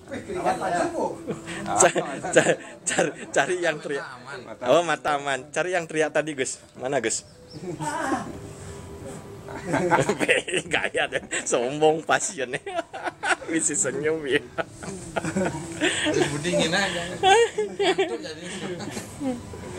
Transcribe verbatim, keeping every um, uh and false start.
cari, cari, cari yang teriak. Oh, mata aman. Cari yang teriak tadi, Gus. Mana, Gus? Gaya deh, sombong pasiennya. Bisa senyum ya. Budingin aja. Ngantuk jadi.